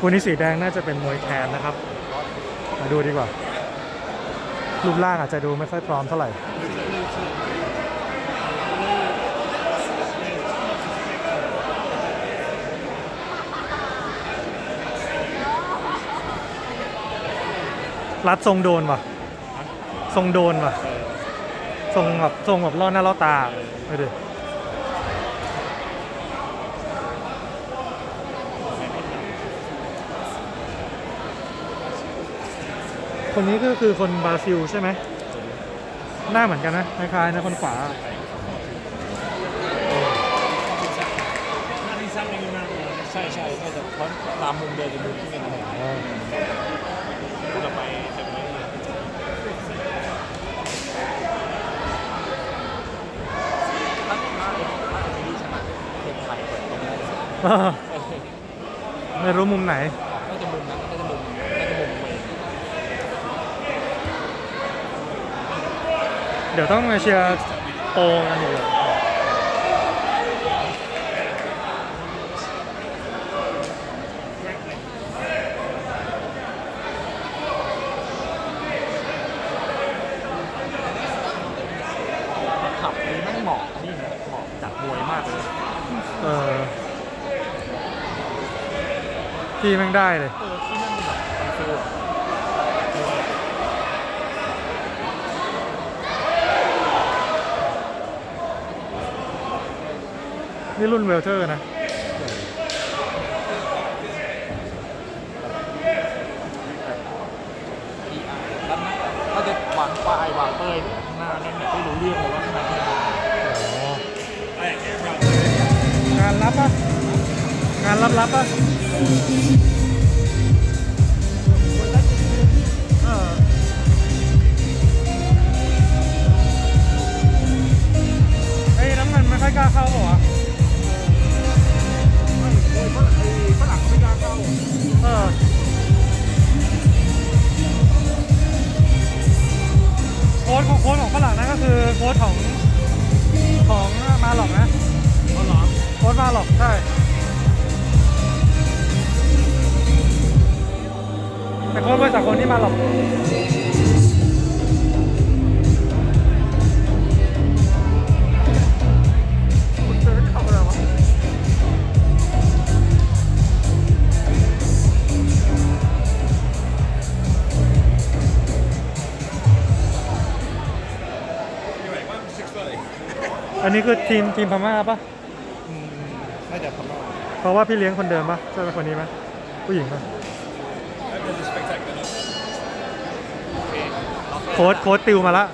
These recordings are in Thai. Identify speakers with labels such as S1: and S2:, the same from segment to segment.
S1: คู่นี้สีแดงน่าจะเป็นมวยแทนนะครับมาดูดีกว่ารูปร่างอาจจะดูไม่ค่อยพร้อมเท่าไหร่รัดทรงโดนว่ะทรงโดนว่ะทรงแบบล่อหน้าล่อตาไปดิคนนี้ก็คือคนบราซิลใช่ไหมหน้าเหมือนกันนะคล้ายๆนะคนขวา
S2: ใช่น่าจะเพราะตามมุมเดินจะมุมที่เป็นอะไรพูดไปจะไม่
S1: ไม่รู้มุมไหน
S2: น่าจะมุมนั้นน่าจะมุม
S1: เดี๋ยวต้องมาเชียร์โปกันอีก
S2: ขับนี่นั่งเหมาะนี่เหมาะจัดมวยมากเลย
S1: ที่แม่งได้เลย
S2: ที่นั่นแบบมันฟิล
S1: นี่รุ่นเวลเทอร์นะ
S2: ถ้าจะวางป้ายวางเป้ยข้างหน้าเนี่ยไม่รู้เรื่องเลยว่าข้างใน
S1: งานรับป่ะงานรับป่ะน้ำเงินไม่ค่อยกล้าเข้าหรอ
S2: ฝรั่งไม่กล้าเข้า
S1: โค้ชของฝรั่งนั่นก็คือโค้ชของมาหลอกนะโค้ชมาหลอกใช่แต่โค้ชบริษัทคนที่มาหลอกอันนี้คือทีมพม่าปะ
S2: น่าจะพม่า
S1: เพราะว่าพี่เลี้ยงคนเดิมปะใช่ไหมคนนี้ไหมผู้หญิงปะโค้ดติวมาละ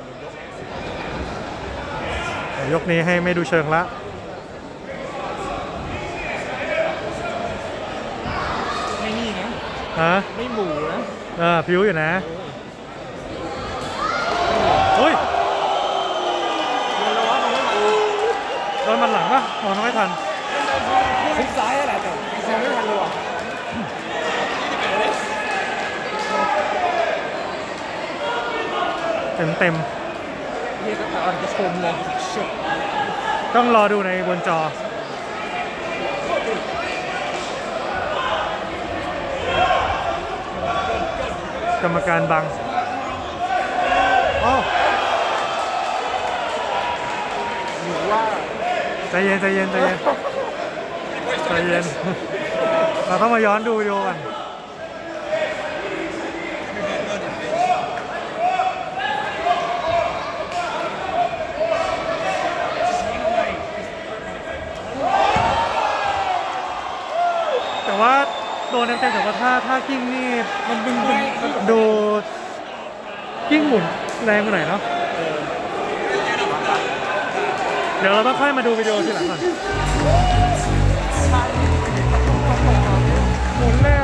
S1: ยกนี้ให้ไม่ดูเชิงละ
S2: ไม่นี่นะไม่หมูนะ
S1: ผิวอยู่นะโอ้ยโดนมันหลังปะมองไม่ทัน
S2: ทุกซ้ายอะไรแต่แซงไม่ทันเลยว่ะ
S1: เต็ม
S2: นี่ก็ตอนจะชมเลย
S1: ต้องรอดูในบนจอกรรมการบัง
S2: หรือว่า
S1: ใจเย็นเราต้องมาย้อนดูวิดีโอกันแต่ว่าโดนเต็มแต่ว่าถ้ากิ้งนี่มันดูกิ้งหมุนแรงไปหน่อยเนาะเดี๋ยวเราต้องค่อยมาดูวิดีโอทีหลังก่อนหมุนเลย